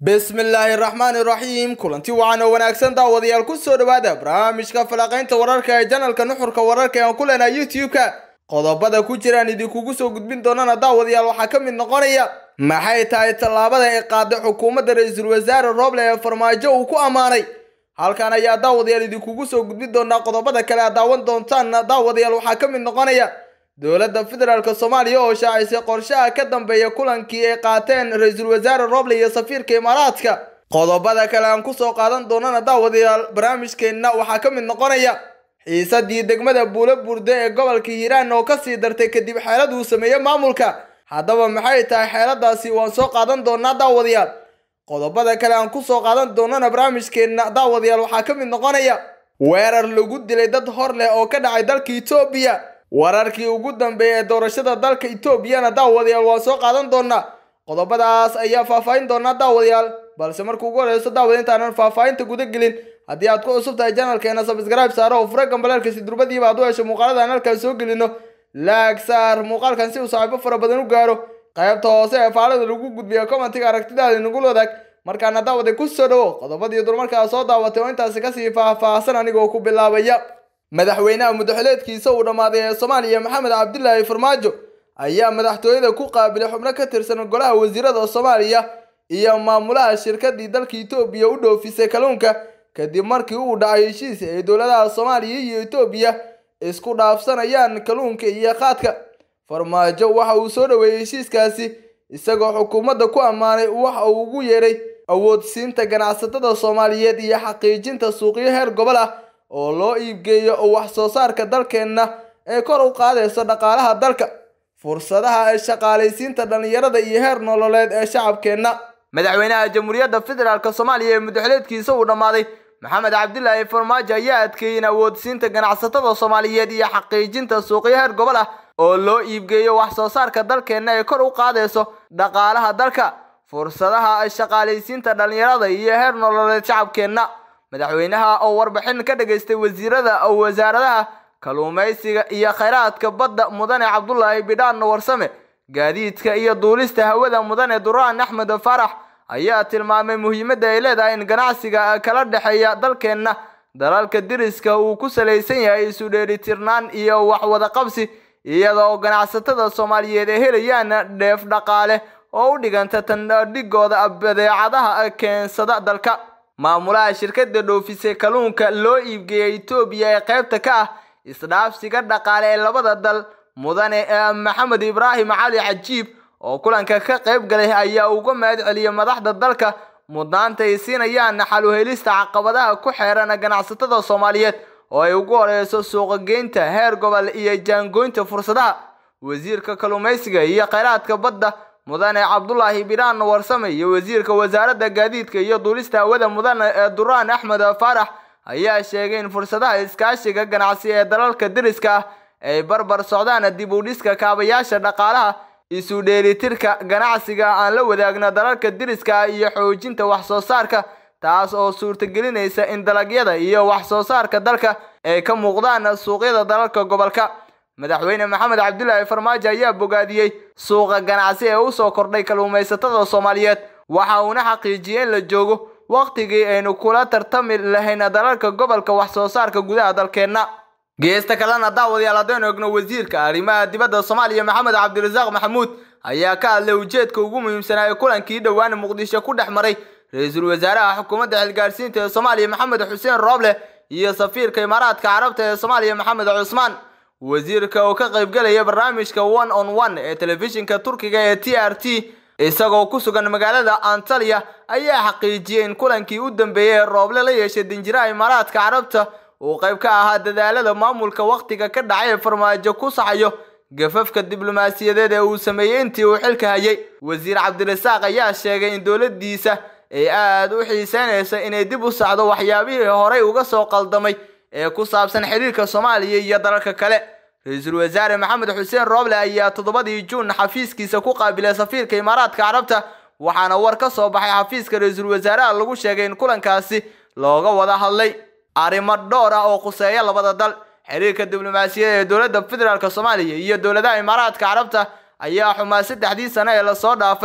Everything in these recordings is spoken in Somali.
بسم الله الرحمن الرحيم كلنتي وعنا وناكسن داوديال ku soo dhawaada barnaamijka falaqaynta wararka ee channelka nuxurka wararka ee kulana YouTube-ka qodobada ku jiraan idinku soo gudbin doonana daawadayaal waxa kamid noqonaya maxay tahay talaabada ay qaaday xukuumadda ra'iisul wasaare Roble ee farmaajo uu ku amaanay halkan ayaa daawadayaal idinku soo gudbin doona qodobada kale daawan doontaan daawadayaal waxa kamid noqonaya dowladda federaalka Soomaaliya oo shaacisay qorshaha ka dambeeya kulankii ay qaateen ra'iisul wasaare Roble iyo safiirka Imaaraadka qodobada kale aan ku soo qaadan doonana daawadayaal barnaamijkeena waxa kamid noqonaya xiisadii degmada Buulaburde ee gobolka Hiiraan oo ka sii dartay kadib xaalad uu sameeyay maamulka haddaba maxay tahay xaaladaasi waan soo qaadan doonaa daawadayaal qodobada kale aan ku soo qaadan doonana barnaamijkeena daawadayaal waxa kamid noqonaya weerar lagu dilay dad hor leh oo ka dhacay dalka Itoobiya wararkii ugu dambeeyay doorashada dalka Itoobiya daawadayaal waan soo qaadan doonaa qodobadaas ayaa faahfaahin doona daawadayaal balse markuu ugu horeyso daawada intaan faahfaahinta guda gelin haddii aad ku cusub tahay channelkeena subscribe saaro oo fura gambalaalka si durbadiiba aad u hesho muuqaalada halkan soo gelino like saar muuqaalkan si uu saaxiibo fara badan u gaaro qaybta hoose ee faalada lagu gudbiyo commentiga aragtidaada nagu wadaag markaana daawada ku soo dhawo qodobadii durmarka soo daawatay oo intaas ka sii faahfaahsan anigoo ku bilaabaya madaxweynaha mudahaleedkiisa uu dhamaaday ee Soomaaliya Maxamed Cabdullaahi Farmaajo ayaa madaxtooyada ku qaabilay xubno ka tirsan golaha wasiirada Soomaaliya iyo maamulaha shirkadii dalka Itoobiya u dhoofisay kalluunka kadib markii uu dhacay heshiis ay dowladaha Soomaaliya iyo Itoobiya isku dhaafsanayaan kalluunka iyo qaadka Farmaajo waxa uu soo dhaweeyay heshiiskaasi isagoo xukuumadda ku amaanay waxa uu ugu yeeray awoodsiinta ganacsatada Soomaaliyeed iyo xaqiijinta suuqyo heer gobol ah oo loo iibgeeyo wax soo saarka dalkeena ee kor u qaadayso dhaqaalaha dalka fursadaha ay shaqaalaysiinta dhalinyarada iyo heer nololeed ee shacabkeena madaxweynaha jamhuuriyadda federaalka Soomaaliya ee mudahaleedkiisa uu dhamaaday Maxamed Cabdullaahi Farmaajo ayaa adkeeyay awoodsiinta ganacsatada Soomaaliyeed iyo xaqiijinta suuqyo heer gobol ah oo loo iibgeeyo wax soo saarka dalkeena ee kor u qaadayso dhaqaalaha dalka fursadaha ay shaqaalaysiinta dhalinyarada iyo heer nololeed shacabkeena madaxweynaha oo warbixin ka dhageystay wasaaradaha kalluumaysiga iyo kheyraadka badda mudane Cabdullaahi Bidhaan Warsame gaadiidka iyo duulista hawada mudane Duraan Axmed Farax ayaa tilmaamay muhiimadda ay leedahay in ganacsiga kala dhaxeeya dalkeena dalalka diriska uu ku saleysan yahay isu dheelitirnaan iyo wax wada qabsi iyadoo ganacsatada Soomaaliyeed ay helayaan dheef dhaqaale oo u dhiganta tan dhigooda badeecadaha keensada dalka maamulaha shirkadda dhoofisay kalluunka loo iibgeeyay Itoobiya ee qaybta ka ah isdhaafsiga dhaqaale ee labada dal mudane Maxamed Ibraahim Cali Cajiib oo kulanka ka qayb galay ayaa uga mahad celiyay madaxda dalka mudnaanta ay siinayaan xal u helista caqabadaha ku xeeran ganacsatada Soomaaliyeed oo ay ugu horeyso suuq geynta heer gobol iyo jaangoynta fursadaha wasiirka kalluumaysiga iyo kheyraadka badda mudane Cabdullaahi Bidhaan Warsame iyo wasiirka wasaaradda gaadiidka iyo duulista hawada mudane Duraan Axmed Farax ayaa sheegay in fursadaha iskaashiga ganacsi ee dalalka diriska ah ay barbar socdaan dib u dhiska kaabayaasha dhaqaalaha isu dheelitirka ganacsiga aan la wadaagna dalalka diriska iyo xoojinta wax soo saarka taas oo suurtagelinaysa in dalagyada iyo wax soo saarka dalka ay ka muuqdaan suuqyada dalalka gobolka madaxweyne Maxamed Cabdullaahi Farmaajo ayaa bogaadiyay suuqa ganacsi ee u soo kordhay kalluumaysatada Soomaaliyeed waxa uu xaqiijiyay in la joogo waqtigii aynu kula tartami lahayn dalalka gobolka wax soo saarka gudaha dalkeena geesta kalena daawadayaal haddaan eegno wasiirka arrimaha dibadda Soomaaliya Maxamed Cabdirasaaq Maxamuud ayaa ka hadlay ujeedka ugu muhiimsan ee kulankii dhawaan Muqdisho ku dhexmaray ra'iisul wasaaraha xukuumadda xilgaarsiinta ee Soomaaliya Maxamed Xuseen Roble iyo safiirka Imaaraadka Carabta ee Soomaaliya Maxamed Cusmaan wasiirka oo ka qayb galaya barnaamijka one on one ee telefishinka Turkiga ee TRT isagoo ku sugan magaalada Antalya ayaa xaqiijiyay in kulankii u dambeeyay Roble la yeeshay danjiraha Imaaraadka Carabta oo qayb ka ahaa dadaalada maamulka waqtiga ka dhacay Farmaajo ku saxayo gafafka diblomaasiyadeed ee uu sameeyay intii uu xilka hayay wasiir Cabdirasaaq ayaa sheegay in dowladdiisa ay aad u xiisaynayso inay dib u saxdo waxyaabihii hore uga soo qaldamay ee ku saabsan xiriirka Soomaaliya iyo dalalka kale ra'iisul wasaare Maxamed Xuseen Roble ayaa 7 Juun xafiiskiisa ku qaabilay safiirka Imaaraadka Carabta waxaana war ka soo baxay xafiiska ra'iisul wasaaraha lagu sheegay in kulankaasi looga wada hadlay arrimo dhowr ah oo quseeya labada dal xiriirka diblomaasiyadeed ee dowladda federaalka Soomaaliya iyo dowladaha Imaaraadka Carabta ayaa xumaa 3 sano ee la soo dhaafay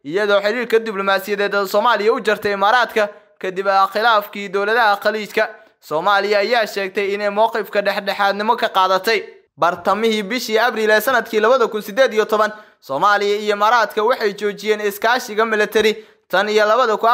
iyadoo xiriirka diblomaasiyadeed ee Soomaaliya u jartay Imaaraadka kadib khilaafkii dowladaha khaliijka. Soomaaliya ayaa sheegtay inay mowqifka dhexdhexaadnimo ka qaadatay bartamihii bishii Abriil ee sanadkii 2018. Soomaaliya iyo Imaaraadka waxay joojiyeen iskaashiga military tan iyo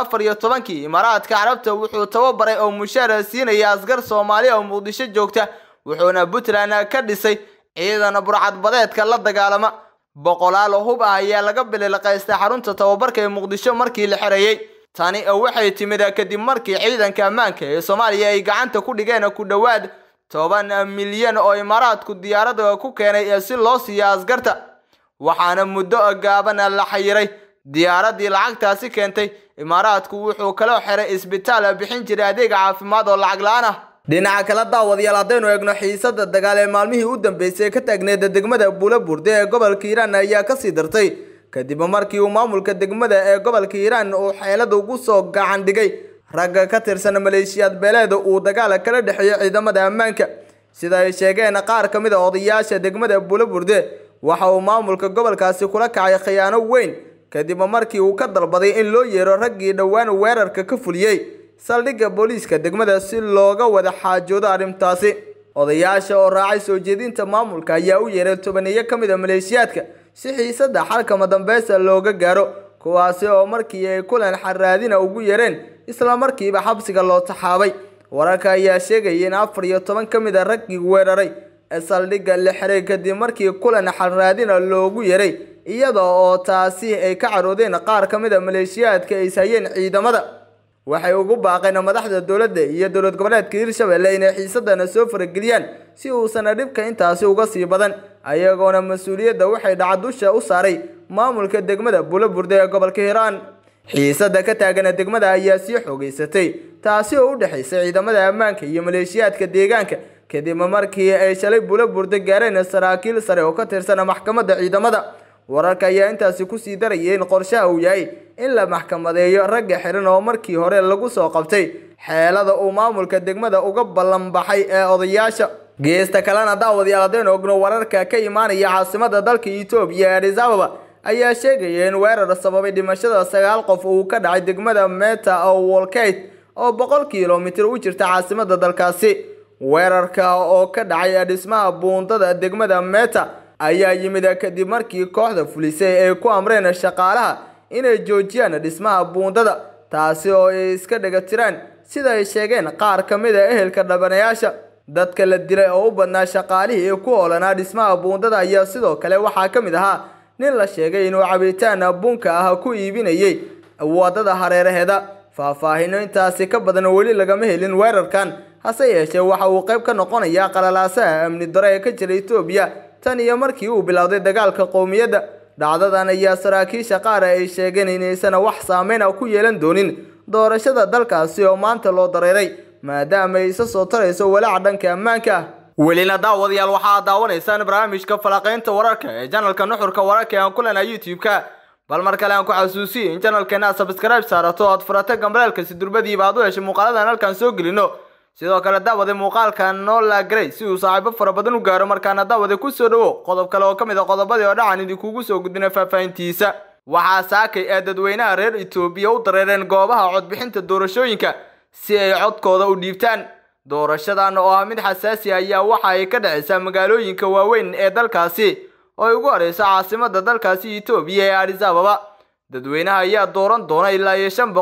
2014. Imaaraadka Carabta wuxuu tababaray oo mushaar siinaya asgar Soomaaliya oo Muqdisho joogta, wuxuuna Puntland ka dhisay ciidan burcadbadeedka la dagaalama. boqolaal hub ah ayaa laga bilaaqaystay xarunta tababarka ee Muqdisho markii la xirayay. tani waxay timid kadib markii ciidanka ammaanka ee Soomaaliya ay gacanta ku dhigeen ku dhawaad 10 milyan oo Imaaraadku diyaarada ku keenay si loo siiyo asgarta, waxaana muddo gaaban la xayiray diyaaradii lacagtaasi keentay. Imaaraadku wuxuu kala xiray isbitaal bixin jiray adeeg caafimaad oo lacag la'aan ah. dhinaca kale daawadayaal haddaynu eegno xiisada dagaal ee maalmihii u dambeysay ka taagneed degmada Buulaburde ee gobolka Hiiraan ayaa ka sii dartay kadib markii uu maamulka degmada ee gobolka Hiiraan uu xeelad ugu soo gacan dhigay ragga ka tirsan maleeshiyad beeleed uu dagaal kala dhaxeeyay ciidamada ammaanka. sida ay sheegeen qaar ka mid ah odayaasha degmada Buulaburde, waxa uu maamulka gobolkaasi kula kacay khiyaano weyn kadib markii uu ka dalbaday in loo yeero raggii dhawaan weerarka ka fuliyay saldhigga booliiska degmada si looga wada xaajoodo arrintaasi. odayaasha oo raacay soo jeedinta maamulka ayaa u yeeray 10 ka mid ah maleeshiyadka si xiisada xalka dambaysa looga gaaro, kuwaasi oo markii ay kulan xaraadina ugu yeereen isla markiiba xabsiga loo taxaabay. wararka ayaa sheegay in 14 ka mid ah raggii weeraray saldhigga la xiray kadib markii kulan xaraadina loogu yeeray, iyadoo oo taasi ay ka caroodeen qaar ka mid ah maleeshiyadka ay hayeen ciidamada. waxay ugu baaqeen madaxda dawladda iyo dawlad goboleedka Hirshabelle inay xiisadana soo farageliyaan si uusan dhibka intaasi uga sii badan, ayagoona mas'uuliyadda waxay dhacdusha u saaray maamulka degmada Buulaburde ee gobolka Hiiraan. xiisada ka taagan degmada ayaa sii xogeysatay, taasi oo u dhaxaysay ciidamada ammaanka iyo maleeshiyadka deegaanka kadib markii ay shalay Buulaburde gaareen saraakiil sare oo ka tirsan maxkamadda ciidamada. wararka ayaa intaasi ku sii darayay in qorshaha uu yahay in la maxkamadeeyo ragga xiran oo markii hore lagu soo qabtay xeelada uu maamulka degmada uga ballan baxay ee odayaasha. geesta kalena daawadayaal haddaynu ogno wararka ka imaanaya caasimada dalka Itoobiya Addis Ababa ayaa sheegaya in weerar sababay dhimashada 9 qof uu ka dhacay degmada Meta oo Wolkate oo 100 kiiloomitir u jirta caasimada dalkaasi. weerarka oo ka dhacay dhismaha buundada degmada Meta ayaa yimid kadib markii kooxda fulisay ay ku amreen shaqaalaha inay joojiyaan dhismaha buundada, taasi oo ay iska dhagatiraan sida ay sheegeen qaar ka mid ah ehelka dhabanayaasha. dadka la dilay oo u badnaa shaqaalihii ku hoolanaa dhismaha buundada ayaa sidoo kale waxaa ka mid ahaa nin la sheegay inuu cabitaan bunka ah ku iibinayay wadada hareeraheeda. faahfaahinno intaasi ka badan weli lagama helin weerarkan, hase yeeshee waxa uu qayb ka noqonayaa qalalaasaha amni darro ee ka jira Itoobiya tan iyo markii uu bilowday dagaalka qowmiyadda. dhacdadan ayaa saraakiisha qaar ay sheegeen inaysan wax saameyn ku yeelan doonin doorashada dalkaasi oo maanta loo dareeray, maadaama ay soo tarayso walaac dhanka ammaanka ah. welina daawadayaal waxaa daawanaysaan barnaamijka falaqaynta wararka ee channelka nuxurka wararka ee aan ku leenahay YouTube-ka. bal mar kale aan ku xasuusiyo in channelkeena subscribe saarato oo aad furata gambalaalka si durbadiiba aad u hesho muuqaaladan halkan soo gelino. sidoo kale daawada muuqaalkan noo la garay si uu saaxiibo fara badan u gaaro markaana daawada ku soo dhawo qodob kale oo kamid ah qodobadii oo dhacan idinkugu soo gudbina faahfaahintiisa. waxaa saakay ee dadweynaha reer Itoobiya u dareereen goobaha codbixinta doorashooyinka si ay codkooda u dhiibtaan. doorashadan oo ah mid xasaasi ah ayaa waxa ay ka dhacaysaa magaalooyinka waaweyn ee dalkaasi oo ay ugu horeysa caasimada dalkaasi Itoobiya ee Addis Ababa. dadweynaha ayaa dooran doona ilaa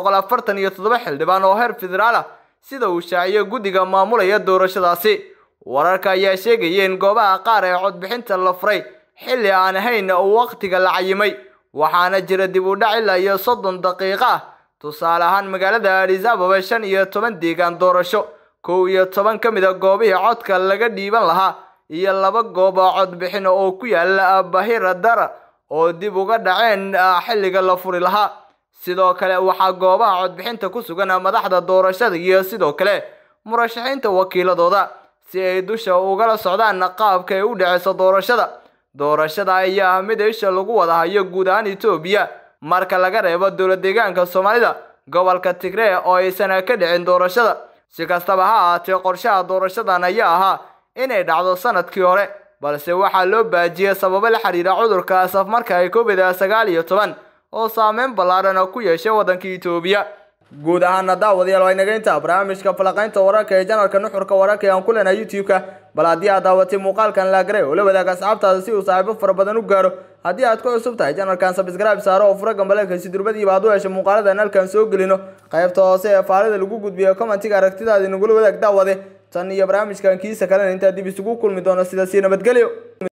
547 xildhibaan oo heer federaal ah sida uu shaaciyay guddiga maamulaya doorashadaasi. wararka ayaa sheegaya in goobaha qaar ee codbixinta la furay xilli aan ahayn waqtiga la cayimay, waxaana jira dib u dhac ilaa 30 daqiiqo ah. tusaale ahaan magaalada Addis Ababa 15 deegaan doorasho, 11 ka mid ah goobihii codka laga dhiiban lahaa iyo 2 goob codbixin oo ku yaala Bahira Dara oo dib uga dhaceen xilliga la furi lahaa. sidoo kale waxaa goobaha codbixinta ku sugan madaxda doorashada iyo sidoo kale murashaxiinta wakiiladooda si ay dusha uga socdaan qaabka ay u dhacayso doorashada. doorashada ayaa mid isha lagu wada hayo guud ahaan Itoobiya marka laga reebo dowlad deegaanka Soomaalida gobolka Tigray oo aysan ka dhicin doorashada. si kastaba ha ahaatee qorshaha doorashadan ayaa ahaa inay dhacdo sanadkii hore, balse waxaa loo baajiyay sababo la xiriira cudurka safmarka ee COVID-19 oo saameyn ballaaran ku yeeshay waddanka Itoobiya. guud ahaan daawadayaal waa inaga inta barnaamijka falaqaynta wararka ee channelka nuxurka wararka ee aan ku leenahay YouTube-ka bal haddii aad daawatay muuqaalkan la garay oo la wadaag asxaabtaada si uu saaxiibo fara badan u gaaro haddii aad ku cusub tahay channelkan subscribe saaro oo fura gambaleelka si durbadiiba aad u hesho muuqaaladan halkan soo gelino qaybta hoose ee faalada lagu gudbiyo commentiga aragtidaada inagula wadaag daawade tan iyo barnaamijkan kiisa kalena inta dib isugu kulmi doono sidaas nabadgelyo.